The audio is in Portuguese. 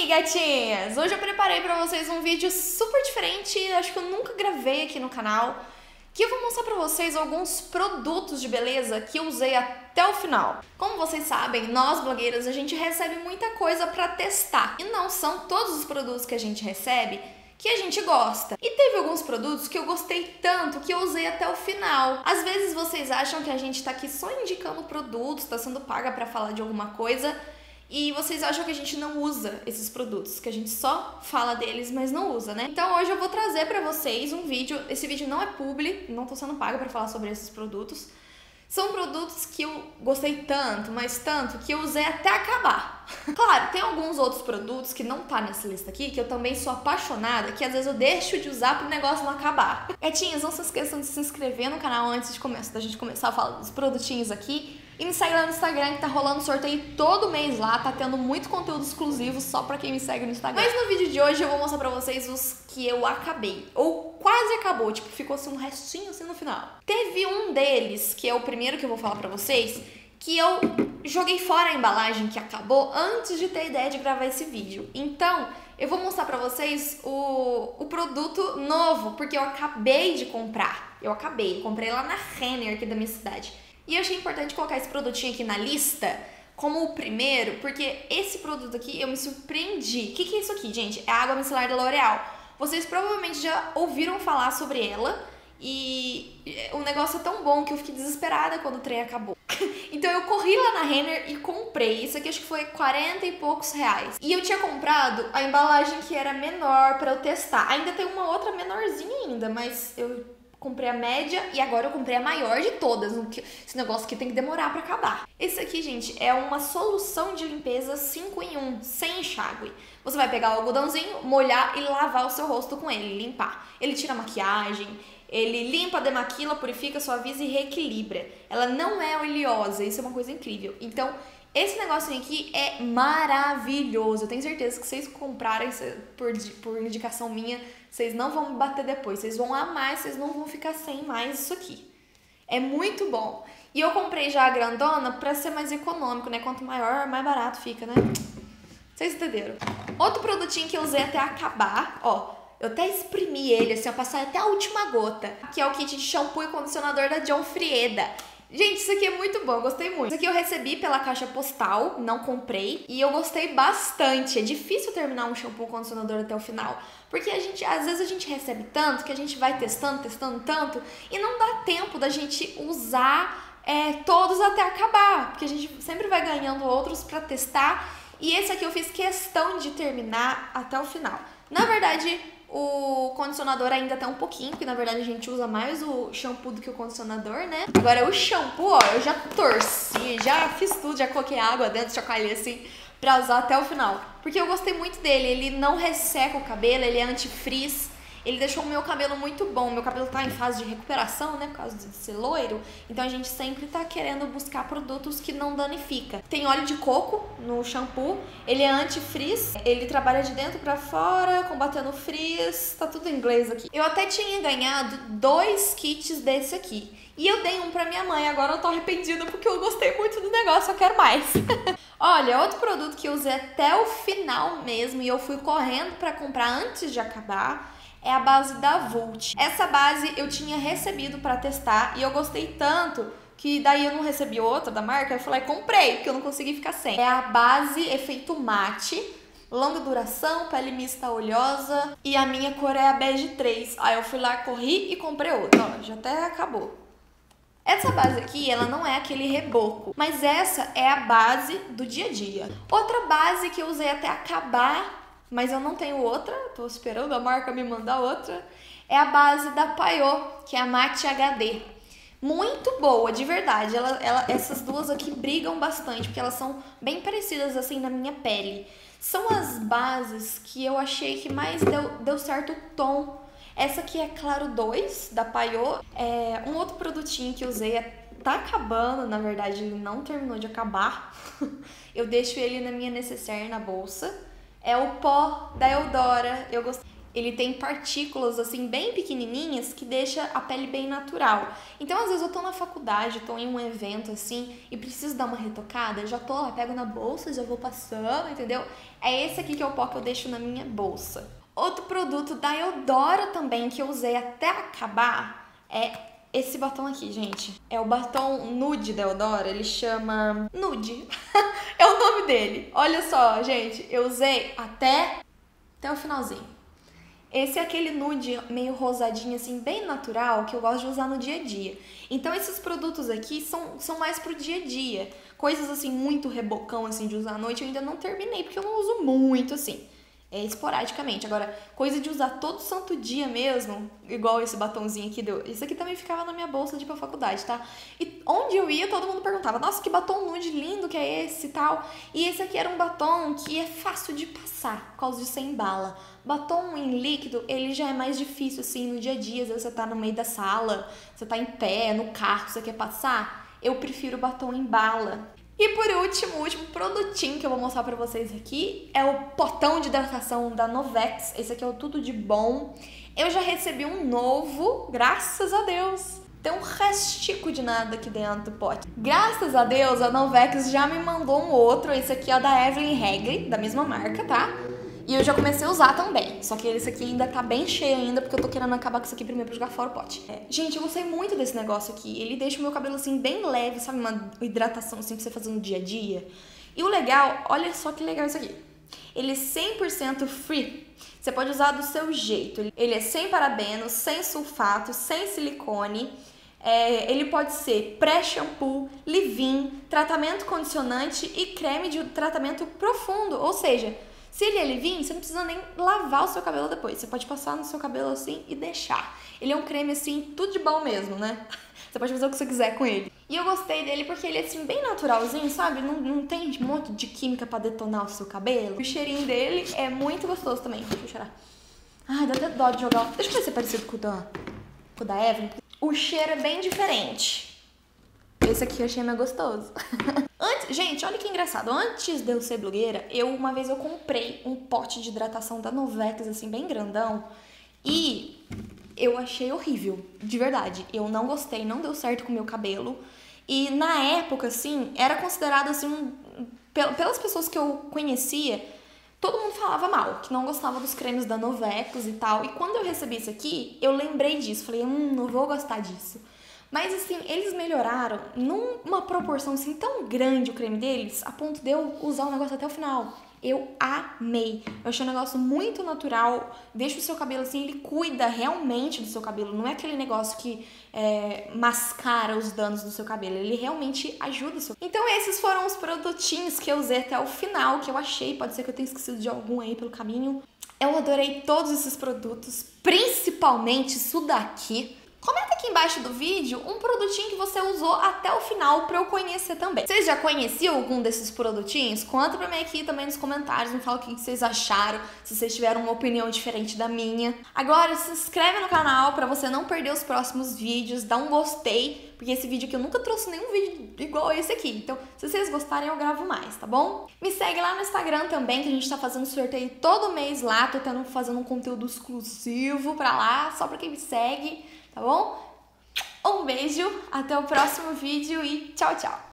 aí, gatinhas? Hoje eu preparei pra vocês um vídeo super diferente, acho que eu nunca gravei aqui no canal, que eu vou mostrar pra vocês alguns produtos de beleza que eu usei até o final. Como vocês sabem, nós blogueiras, a gente recebe muita coisa pra testar, e não são todos os produtos que a gente recebe que a gente gosta. E teve alguns produtos que eu gostei tanto que eu usei até o final. Às vezes vocês acham que a gente tá aqui só indicando produtos, tá sendo paga pra falar de alguma coisa, e vocês acham que a gente não usa esses produtos, que a gente só fala deles, mas não usa, né? Então hoje eu vou trazer pra vocês um vídeo, esse vídeo não é publi, não tô sendo paga pra falar sobre esses produtos. São produtos que eu gostei tanto, mas tanto, que eu usei até acabar. Claro, tem alguns outros produtos que não tá nessa lista aqui, que eu também sou apaixonada, que às vezes eu deixo de usar pro negócio não acabar. Gatinhas, não se esqueçam de se inscrever no canal antes da gente começar a falar dos produtinhos aqui. E me segue lá no Instagram, que tá rolando sorteio todo mês lá, tá tendo muito conteúdo exclusivo só pra quem me segue no Instagram. Mas no vídeo de hoje eu vou mostrar pra vocês os que eu acabei, ou quase acabou, tipo, ficou assim um restinho assim no final. Teve um deles, que é o primeiro que eu vou falar pra vocês, que eu joguei fora a embalagem que acabou antes de ter a ideia de gravar esse vídeo. Então, eu vou mostrar pra vocês o produto novo, porque eu acabei de comprar. Eu comprei lá na Renner aqui da minha cidade. E eu achei importante colocar esse produtinho aqui na lista como o primeiro, porque esse produto aqui eu me surpreendi. O que é isso aqui, gente? É a água micelar da L'Oréal. Vocês provavelmente já ouviram falar sobre ela e o negócio é tão bom que eu fiquei desesperada quando o trem acabou. Então eu corri lá na Renner e comprei. Isso aqui acho que foi 40 e poucos reais. E eu tinha comprado a embalagem que era menor pra eu testar. Ainda tem uma outra menorzinha ainda, mas eu comprei a média e agora eu comprei a maior de todas. Esse negócio aqui tem que demorar pra acabar. Esse aqui, gente, é uma solução de limpeza 5 em 1, sem enxágue. Você vai pegar o algodãozinho, molhar e lavar o seu rosto com ele, limpar. Ele tira a maquiagem, ele limpa, demaquila, purifica, suaviza e reequilibra. Ela não é oleosa, isso é uma coisa incrível. Então, esse negocinho aqui é maravilhoso. Eu tenho certeza que vocês comprarem por indicação minha, vocês não vão me bater depois. Vocês vão amar, vocês não vão ficar sem mais isso aqui. É muito bom. E eu comprei já a grandona pra ser mais econômico, né? Quanto maior, mais barato fica, né? Vocês entenderam? Outro produtinho que eu usei até acabar, ó. Eu até espremi ele, assim, eu passei até a última gota. Que é o kit de shampoo e condicionador da John Frieda. Gente, isso aqui é muito bom, eu gostei muito. Isso aqui eu recebi pela caixa postal, não comprei, e eu gostei bastante. É difícil terminar um shampoo condicionador até o final, porque às vezes a gente recebe tanto que a gente vai testando tanto, e não dá tempo da gente usar todos até acabar, porque a gente sempre vai ganhando outros pra testar, e esse aqui eu fiz questão de terminar até o final. Na verdade, o condicionador ainda tá um pouquinho, porque na verdade a gente usa mais o shampoo do que o condicionador, né? Agora o shampoo, ó, eu já torci, já fiz tudo, já coloquei água dentro, chacoalhei assim, pra usar até o final. Porque eu gostei muito dele, ele não resseca o cabelo, ele é anti-frizz. Ele deixou o meu cabelo muito bom. Meu cabelo tá em fase de recuperação, né? Por causa de ser loiro. Então a gente sempre tá querendo buscar produtos que não danifica. Tem óleo de coco no shampoo. Ele é anti-frizz. Ele trabalha de dentro pra fora, combatendo frizz. Tá tudo em inglês aqui. Eu até tinha ganhado 2 kits desse aqui. E eu dei um pra minha mãe. Agora eu tô arrependida porque eu gostei muito do negócio. Eu quero mais. Olha, outro produto que eu usei até o final mesmo. E eu fui correndo pra comprar antes de acabar. É a base da Vult. Essa base eu tinha recebido pra testar e eu gostei tanto que daí eu não recebi outra da marca. Eu falei, comprei, porque eu não consegui ficar sem. É a base efeito mate, longa duração, pele mista oleosa e a minha cor é a bege 3. Aí eu fui lá, corri e comprei outra. Ó, já até acabou. Essa base aqui, ela não é aquele reboco, mas essa é a base do dia a dia. Outra base que eu usei até acabar, mas eu não tenho outra, tô esperando a marca me mandar outra, é a base da Payot, que é a Mate HD. Muito boa, de verdade. Essas duas aqui brigam bastante, porque elas são bem parecidas assim na minha pele. São as bases que eu achei que mais deu certo o tom. Essa aqui é Claro 2, da Payot. Um outro produtinho que eu usei tá acabando, na verdade ele não terminou de acabar. Eu deixo ele na minha necessaire na bolsa. É o pó da Eudora. ele tem partículas assim bem pequenininhas que deixa a pele bem natural. Então às vezes eu tô na faculdade, tô em um evento assim e preciso dar uma retocada, já tô lá, pego na bolsa, já vou passando, entendeu? É esse aqui que é o pó que eu deixo na minha bolsa. Outro produto da Eudora também que eu usei até acabar é esse batom aqui, gente. É o batom Nude da Eudora, ele chama Nude. É o nome dele. Olha só, gente, eu usei até o finalzinho. Esse é aquele nude meio rosadinho, assim, bem natural, que eu gosto de usar no dia a dia. Então, esses produtos aqui são mais pro dia a dia. Coisas, assim, muito rebocão, assim, de usar à noite, eu ainda não terminei, porque eu não uso muito, assim. Esporadicamente. Agora, coisa de usar todo santo dia mesmo, igual esse batonzinho aqui deu. Isso aqui também ficava na minha bolsa de ir pra faculdade, tá? E onde eu ia, todo mundo perguntava, nossa, que batom nude lindo que é esse e tal. E esse aqui era um batom que é fácil de passar, por causa de ser em bala. Batom em líquido, ele já é mais difícil, assim, no dia a dia. Às vezes você tá no meio da sala, você tá em pé, no carro, você quer passar. Eu prefiro batom em bala. E por último, o último produtinho que eu vou mostrar pra vocês aqui é o potão de hidratação da Novex. Esse aqui é o Tudo de Bom. Eu já recebi um novo, graças a Deus. Tem um restico de nada aqui dentro do pote. Graças a Deus, a Novex já me mandou um outro. Esse aqui é da Evelyn Hagley, da mesma marca, tá? E eu já comecei a usar também. Só que esse aqui ainda tá bem cheio ainda, porque eu tô querendo acabar com isso aqui primeiro pra jogar fora o pote. Gente, eu gostei muito desse negócio aqui. Ele deixa o meu cabelo, assim, bem leve, sabe? Uma hidratação, assim, pra você fazer no dia a dia. E o legal, olha só que legal isso aqui. Ele é 100% free. Você pode usar do seu jeito. Ele é sem parabenos, sem sulfato, sem silicone. Ele pode ser pré-shampoo, leave-in, tratamento condicionante e creme de tratamento profundo. Ou seja, se ele é leave-in, você não precisa nem lavar o seu cabelo depois. Você pode passar no seu cabelo assim e deixar. Ele é um creme assim, tudo de bom mesmo, né? Você pode fazer o que você quiser com ele. E eu gostei dele porque ele é assim, bem naturalzinho, sabe? Não tem um monte de química pra detonar o seu cabelo. O cheirinho dele é muito gostoso também. Deixa eu cheirar. Ai, dá até dó de jogar. Deixa eu ver se é parecido com o da Evelyn. O cheiro é bem diferente. Esse aqui eu achei mais gostoso. Gente, olha que engraçado. Antes de eu ser blogueira, uma vez eu comprei um pote de hidratação da Novex, assim, bem grandão. E eu achei horrível, de verdade. Eu não gostei, não deu certo com o meu cabelo. E na época, assim, era considerado, assim, pelas pessoas que eu conhecia, todo mundo falava mal, que não gostava dos cremes da Novex e tal. E quando eu recebi isso aqui, eu lembrei disso. Falei, não vou gostar disso. Mas assim, eles melhoraram numa proporção assim tão grande o creme deles, a ponto de eu usar o negócio até o final. Eu amei. Eu achei um negócio muito natural. Deixa o seu cabelo assim, ele cuida realmente do seu cabelo. Não é aquele negócio que mascara os danos do seu cabelo. Ele realmente ajuda o seu. Então esses foram os produtinhos que eu usei até o final, que eu achei. Pode ser que eu tenha esquecido de algum aí pelo caminho. Eu adorei todos esses produtos, principalmente isso daqui. Comenta aqui embaixo do vídeo um produtinho que você usou até o final pra eu conhecer também. Vocês já conheciam algum desses produtinhos? Conta pra mim aqui também nos comentários, me fala o que vocês acharam, se vocês tiveram uma opinião diferente da minha. Agora se inscreve no canal pra você não perder os próximos vídeos, dá um gostei, porque esse vídeo aqui eu nunca trouxe nenhum vídeo igual esse aqui. Então, se vocês gostarem, eu gravo mais, tá bom? Me segue lá no Instagram também, que a gente tá fazendo sorteio todo mês lá, tô fazendo um conteúdo exclusivo pra lá, só pra quem me segue. Tá bom? Um beijo, até o próximo vídeo e tchau, tchau!